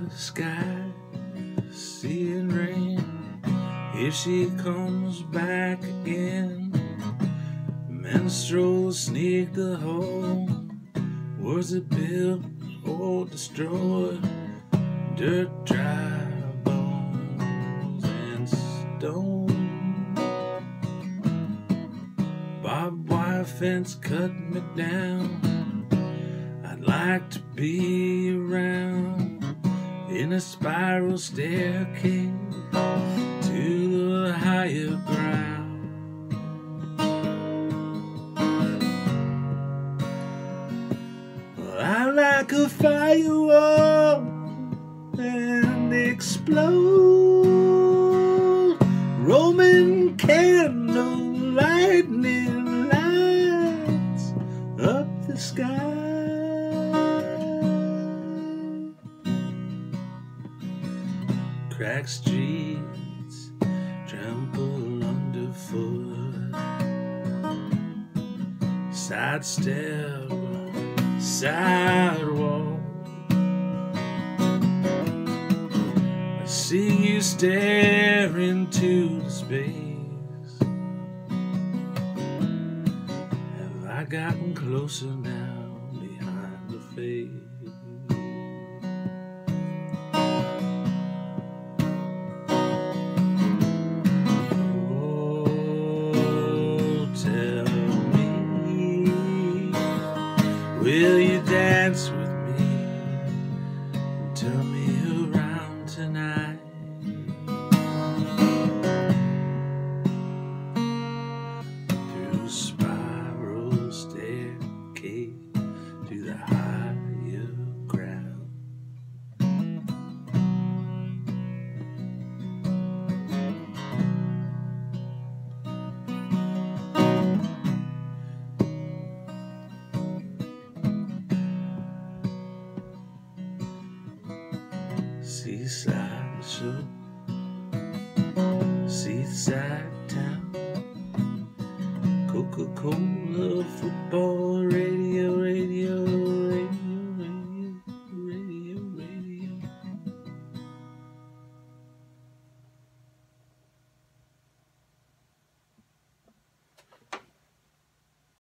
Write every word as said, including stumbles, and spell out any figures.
the sky, seeing rain. If she comes back again, minstrels sneak the home. Was it built or destroyed? Dirt, dry bones and stone. Barbed wire fence cut me down. I'd like to be around in a spiral staircase to the higher ground. Well, I like a firewall and explode, Roman candle lightning lights up the sky. Cracked streets trample underfoot, sidestep, sidewalk. I see you stare into the space. Have I gotten closer now behind the face? Will you dance with me and turn me around tonight? Through a spiral staircase to the higher ground. Seaside show, seaside town, Coca-Cola, football, radio, radio.